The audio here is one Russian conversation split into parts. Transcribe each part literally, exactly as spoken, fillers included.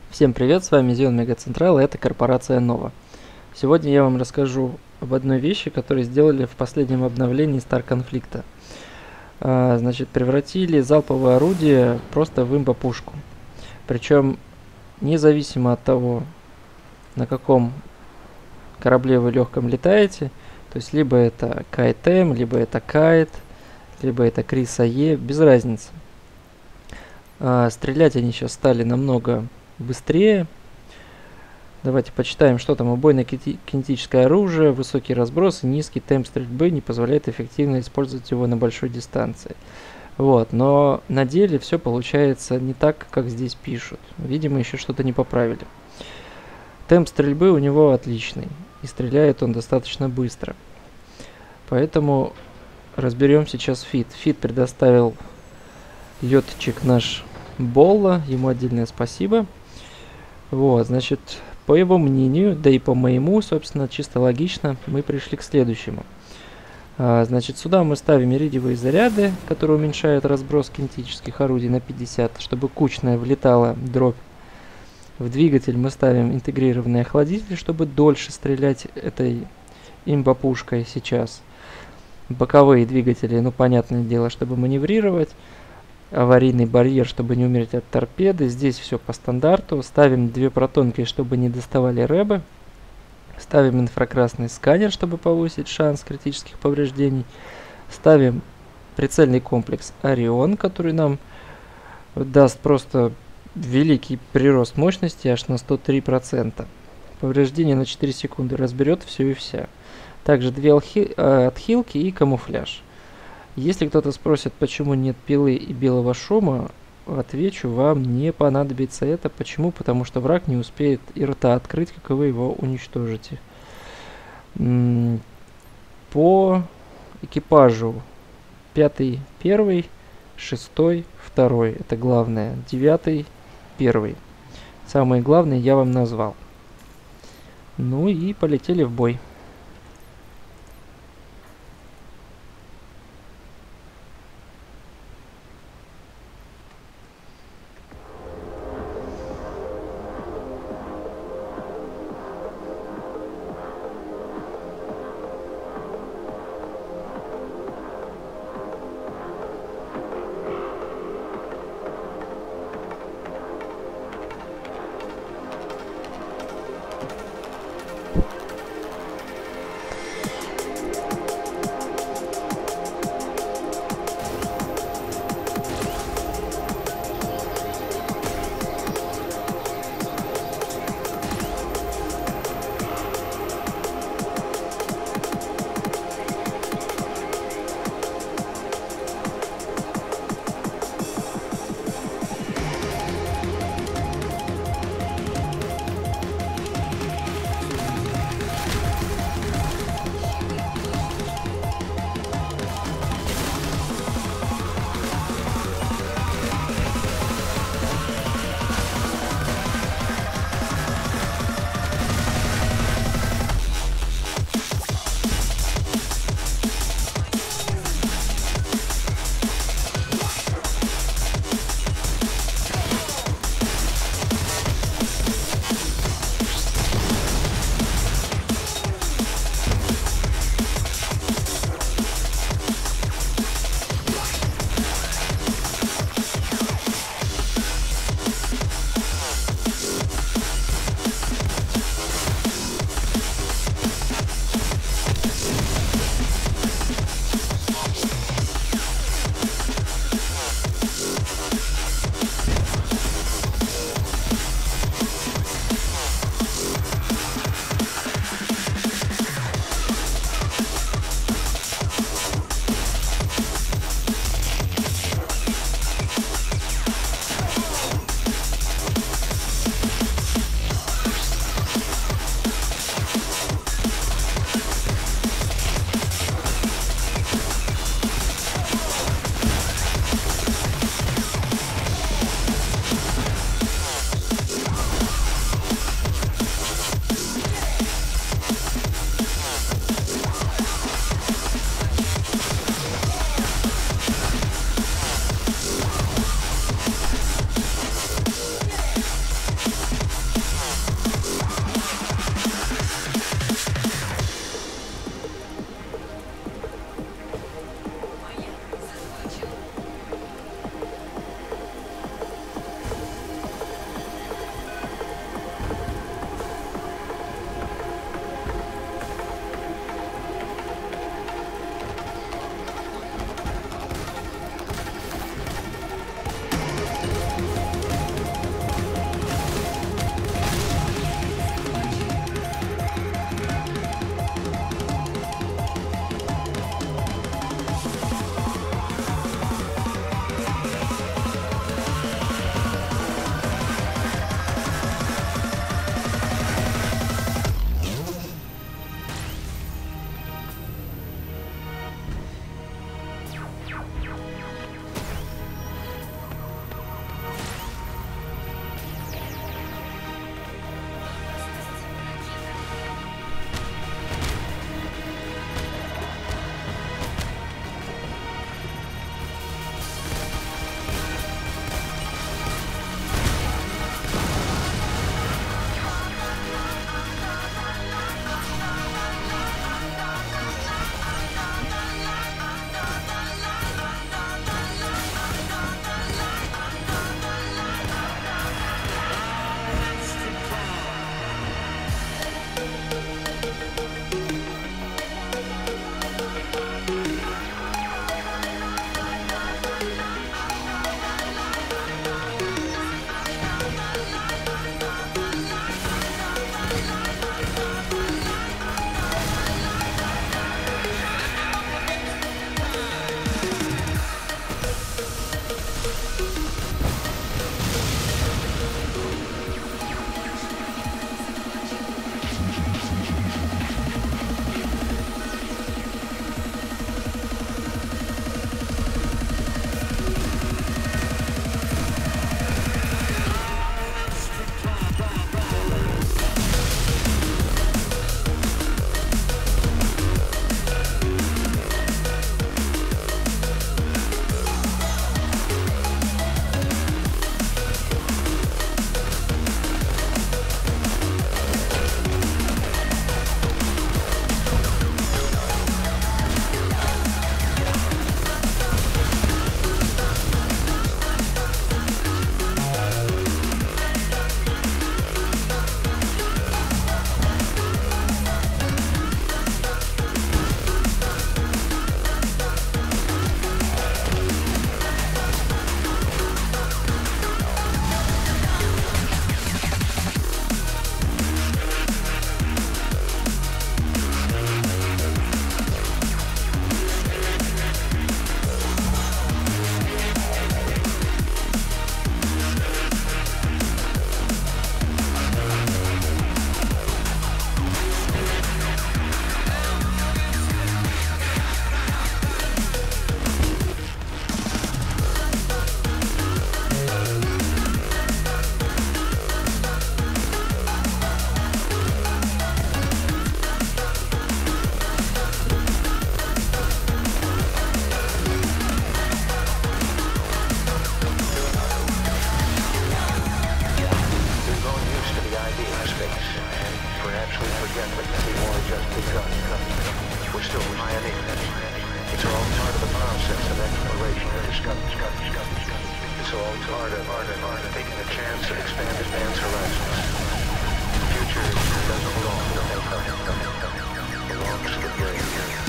Всем привет, с вами Зион Мегацентрал, и это корпорация Nova. Сегодня я вам расскажу об одной вещи, которую сделали в последнем обновлении Star Конфликта. А, значит, превратили залповое орудие просто в имбо-пушку. Причем, независимо от того, на каком корабле вы легком летаете, то есть либо это Кайт М, либо это Кайт, либо это Крис АЕ, без разницы. А, стрелять они сейчас стали намного быстрее. Давайте почитаем, что там. Убойное кинетическое оружие, высокий разброс и низкий темп стрельбы не позволяет эффективно использовать его на большой дистанции. Вот, но на деле все получается не так, как здесь пишут. Видимо, еще что-то не поправили. Темп стрельбы у него отличный, и стреляет он достаточно быстро. Поэтому разберем сейчас фит. Фит предоставил летчик наш Болла, ему отдельное спасибо. Вот, значит, по его мнению, да и по моему, собственно, чисто логично, мы пришли к следующему. А, значит, сюда мы ставим иридиевые заряды, которые уменьшают разброс кинетических орудий на пятьдесят, чтобы кучная влетала дробь. В двигатель мы ставим интегрированный охладитель, чтобы дольше стрелять этой имбо-пушкой сейчас. Боковые двигатели, ну, понятное дело, чтобы маневрировать. Аварийный барьер, чтобы не умереть от торпеды. Здесь все по стандарту. Ставим две протонки, чтобы не доставали рэбы. Ставим инфракрасный сканер, чтобы повысить шанс критических повреждений. Ставим прицельный комплекс Орион, который нам даст просто великий прирост мощности, аж на сто три процента. Повреждение на четыре секунды разберет все и вся. Также две отхилки и камуфляж. Если кто-то спросит, почему нет пилы и белого шума, отвечу, вам не понадобится это. Почему? Потому что враг не успеет и рта открыть, как вы его уничтожите. По экипажу пятый первый, шестой второй. Это главное. Девятый первый. Самые главные я вам назвал. Ну и полетели в бой. we forget that the war just begun. We're still pioneers. It's all part of the process of exploration and discovery. It's all part of, part of, part of taking a chance and expanding man's horizons. The future doesn't belong to mankind. It belongs to the brave.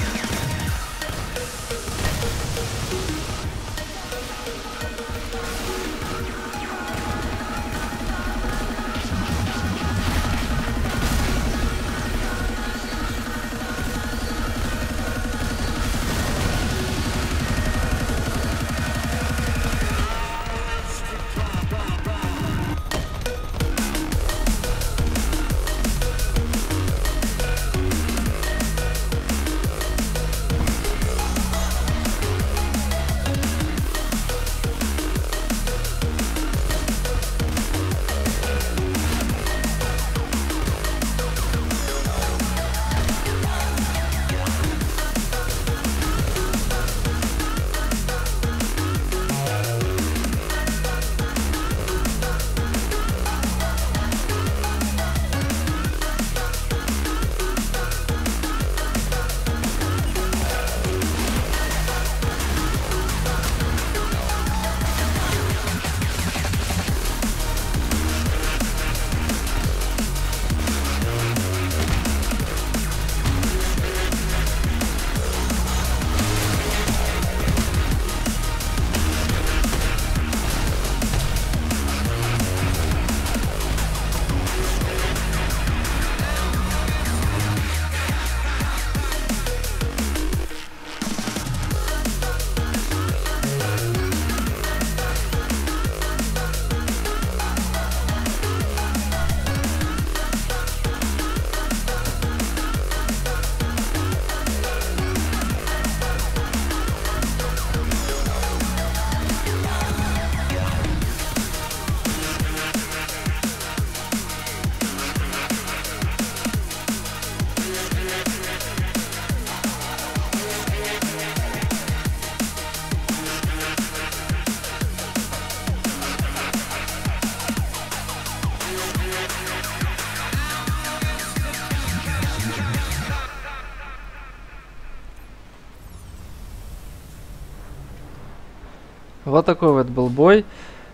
Вот такой вот был бой.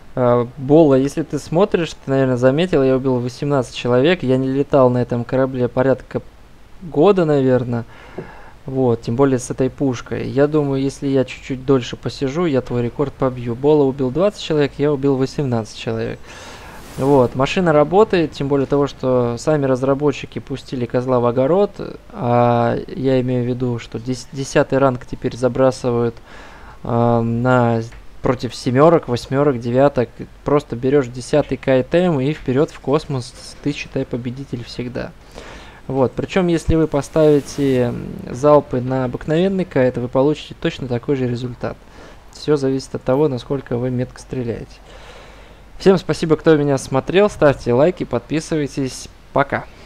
Бола, если ты смотришь, ты, наверное, заметил, я убил восемнадцать человек. Я не летал на этом корабле порядка года, наверное. Вот, тем более с этой пушкой. Я думаю, если я чуть-чуть дольше посижу, я твой рекорд побью. Бола убил двадцать человек, я убил восемнадцать человек. Вот, машина работает, тем более того, что сами разработчики пустили козла в огород. А я имею в виду, что десятый ранг теперь забрасывают э, на... против семерок, восьмерок, девяток. Просто берешь десятый КТМ и вперед в космос. Ты, считай, победитель всегда. Вот. Причем, если вы поставите залпы на обыкновенный кайт, вы получите точно такой же результат. Все зависит от того, насколько вы метко стреляете. Всем спасибо, кто меня смотрел. Ставьте лайки, подписывайтесь. Пока.